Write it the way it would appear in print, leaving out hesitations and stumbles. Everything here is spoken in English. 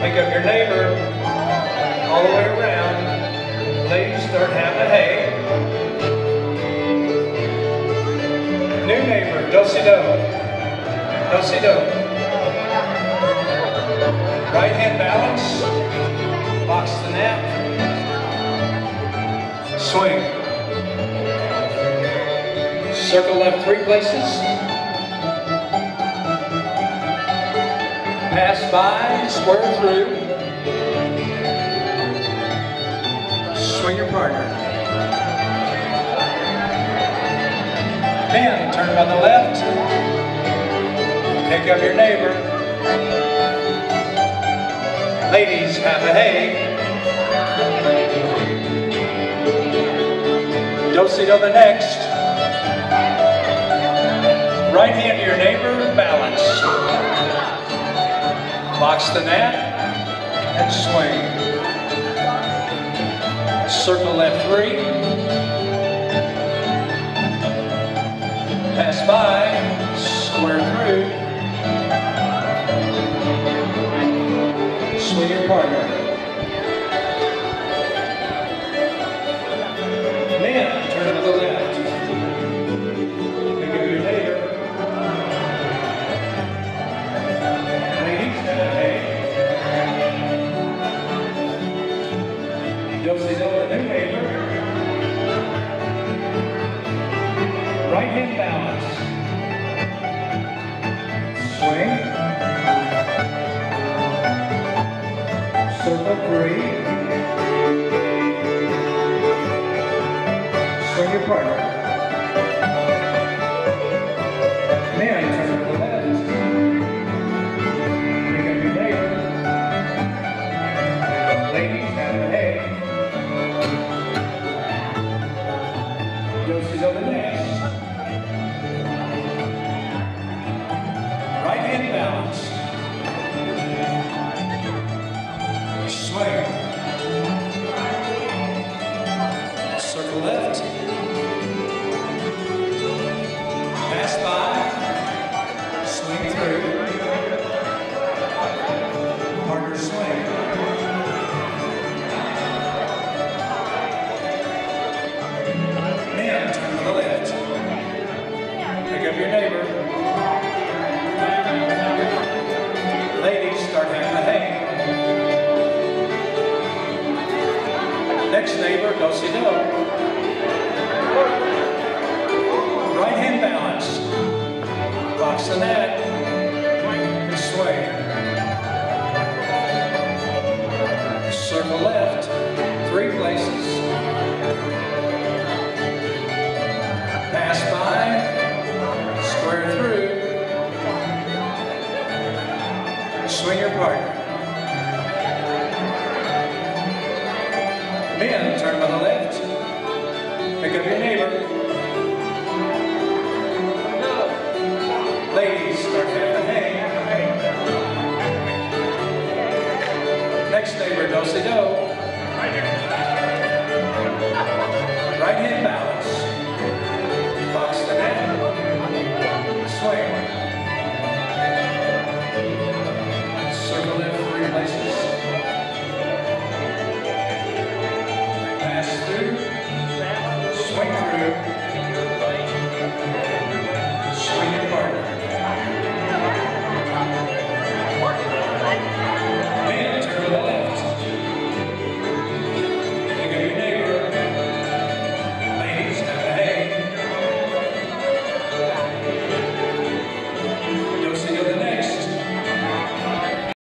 Pick up your neighbor all the way around. Ladies, start having a hay. New neighbor, do-si-do. Do-si-do. Right hand balance. Box the nap. Swing. Circle left 3 places. Pass by, square through. Swing your partner. Then turn on the left. Pick up your neighbor. Ladies, have a hay. Do-si-do the next. Right hand to your neighbor, balance. Box the nap and swing. Circle left 3. Pass by, square through. Swing your partner. Then turn to the left. Pick up your neighbor. Ladies, have a hay. Do-si-do the new neighbor. Right hand balance. Swing. Circle 3. Swing your partner. Then turn to the left. Pick up your neighbor. Ladies, have a hay. Do-si-do the next. Right hand balance. Swing. Circle left. Pass by. Swing through. Partner swing. Then turn to the left. Pick up your neighbor. Ladies, start having a hay. Next neighbor, do-si-do. Right hand balance. Box the net. And swing. Circle left 3 places. Pass by. Square through. Swing your partner. Then turn to the left. Pick up your neighbor. Ladies, start having a hay. Next neighbor, do-si-do.